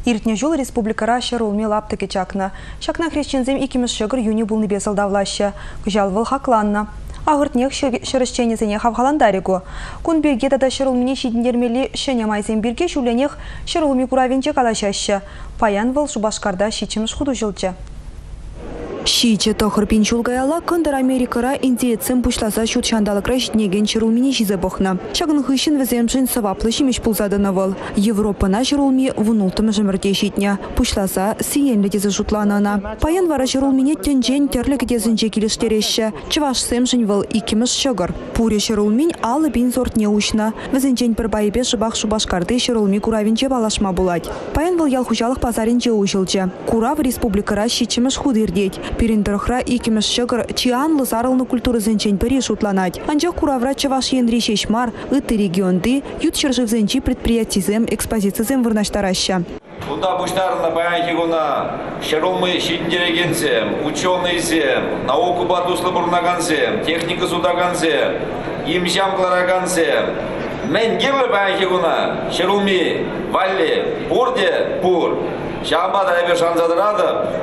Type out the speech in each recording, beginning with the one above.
Иртне жол республикара шарулми лаптыки чакна. Чакна хрещензем икимеш шыгыр юни булны бесылдавлаща. Кыжалвыл хакланна. Агыртнех шырышченезене хавхаландаригу. Кун бирге тада шырулмине шидіндермели шене майзен бирге шуленех шырулми куравенче калашаща. Паян выл Шубашкарда шичимеш худу жылча. Шиче тохыр пинчулгаяла кындыр Америкара индейцем пушласа шут шандалыкра житнеген шырулмине жизе бохна. Чагын хыщын веземшин саваплы шимеш пулзадына выл. Европана шырулми вунултым жымырте житня. Пушласа сиенлі тезі жутланана. Паян вара шырулмине тенжен терлік тезінче келіштереші. Чывашсем жын выл икимеш шыгыр. Пуре шырулмин алы бин сортне ушна. Везенчен пір байбе шыбақ Шубашкарды шырулми куравинче балашма булать. Паян выл ялхужалық пазаринче ушылчы. Курав республикара шичимеш худырдеть. Перендерхра икимеш шыгыр чианлы сарылны культуры зенчен пери шутланать. Анчах куравра чаваш ендри шешмар, ыты регионды, ют шыржывзенчи предприятизем, экспозицизем вырнаштараща. Куда буштарна баянтигуна, шырулмы шиндерегенсем, ученыйсем, науку батуслы бурнагансем, техника судагансем, имшам кларагансем. Мен гирлы баянтигуна, шырулми, валли, пурде, пур. Шамбада эбе шанзадырады.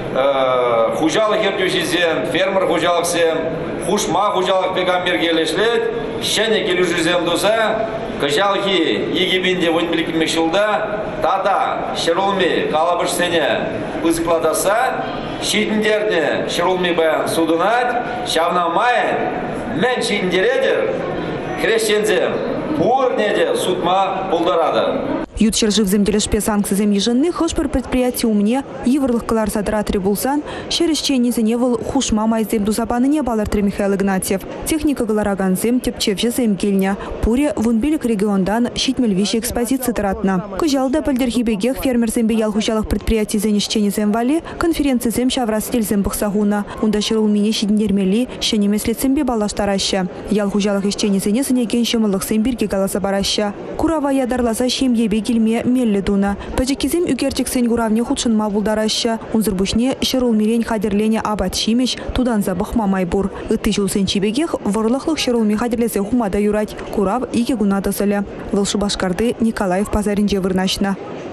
Хужалық ертушізем, фермер хужалықсем, хушма хужалық пегамбер келешлет, шәне келушізем доса, кыжалки егебінде вынбілікімек жылда, тада шырулми қалабыш сене пызықладаса, шетіндеріне шырулми баян судынат, шавна майын, мен шетіндередер, хрещензем, пуырнеде судма бұлдарады. Ют шыржывзем делешпе санкцизем еженны хошпар предприятие умне еврлых калар садратри булсан, шерещенезене выл хушма майзем дузапаныне балартри Михаил Игнатьев. Техника галараганзем тепчевжезем кельня. Пуре вунбелик региондан щитмельвище экспозиции тратна. Кыжалда пальдерхибегех фермерзем бе ялхушалых предприятий зенещенезем вали, конференцизем шаврастельзем бухсагуна. Унда шырулмине щитнермели, щенемеслицем бе балаштараща. Ялхушалых ещенезене зенеген шымылықсем бирге галаса бараща. Курава ядарласа шемьебе келме мелле дуна. Пачекизем үкерчексен гуравне худшынма булдараща. Унзырбушне шырулмирен хадерлене абат шимеш, тудан забах мамай бур. Ыты жулсен чибегех ворлахлых шырулми хадерлесе хумада юрать. Курав ике гунатасыля. Выл Шубашкарды Николаев пазаринже вырнашна.